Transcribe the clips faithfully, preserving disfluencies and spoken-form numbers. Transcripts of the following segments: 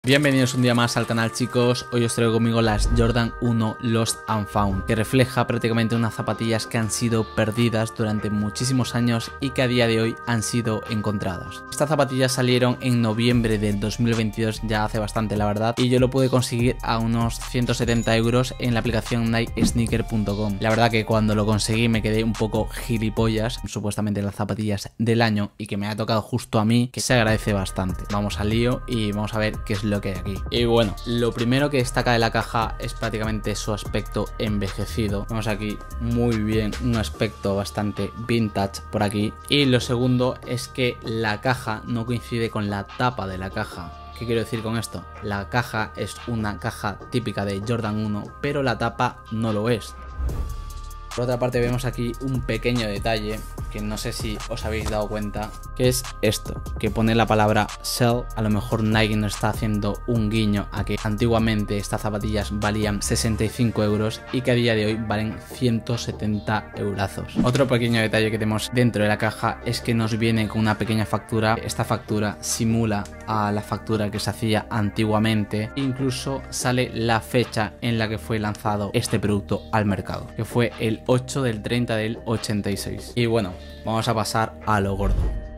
Bienvenidos un día más al canal, chicos. Hoy os traigo conmigo las Jordan uno Lost and Found, que refleja prácticamente unas zapatillas que han sido perdidas durante muchísimos años y que a día de hoy han sido encontradas. Estas zapatillas salieron en noviembre del dos mil veintidós, ya hace bastante la verdad, y yo lo pude conseguir a unos ciento setenta euros en la aplicación Nike Sneaker punto com. La verdad que cuando lo conseguí me quedé un poco gilipollas, supuestamente las zapatillas del año, y que me ha tocado justo a mí, que se agradece bastante. Vamos al lío y vamos a ver qué es lo que hay aquí. Y bueno, lo primero que destaca de la caja es prácticamente su aspecto envejecido. Vemos aquí muy bien un aspecto bastante vintage por aquí. Y lo segundo es que la caja no coincide con la tapa de la caja. ¿Qué quiero decir con esto? La caja es una caja típica de Jordan uno, pero la tapa no lo es. Por otra parte vemos aquí un pequeño detalle que no sé si os habéis dado cuenta, que es esto, que pone la palabra sell. A lo mejor Nike nos está haciendo un guiño a que antiguamente estas zapatillas valían sesenta y cinco euros y que a día de hoy valen ciento setenta eurazos. Otro pequeño detalle que tenemos dentro de la caja es que nos viene con una pequeña factura. Esta factura simula a la factura que se hacía antiguamente. Incluso sale la fecha en la que fue lanzado este producto al mercado, que fue el ocho del treinta del ochenta y seis. Y bueno, vamos a pasar a lo gordo.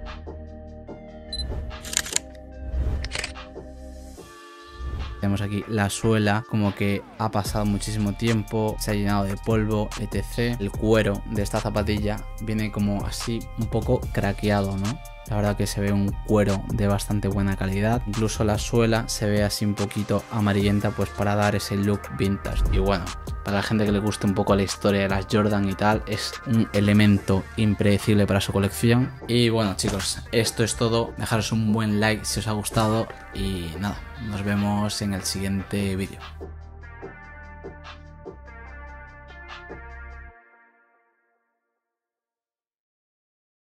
Tenemos aquí la suela, como que ha pasado muchísimo tiempo, se ha llenado de polvo, etcétera. El cuero de esta zapatilla viene como así un poco craqueado, ¿no? La verdad que se ve un cuero de bastante buena calidad. Incluso la suela se ve así un poquito amarillenta, pues para dar ese look vintage. Y bueno, para la gente que le guste un poco la historia de las Jordan y tal, es un elemento impredecible para su colección. Y bueno, chicos, esto es todo. Dejaros un buen like si os ha gustado y nada, nos vemos en el siguiente vídeo.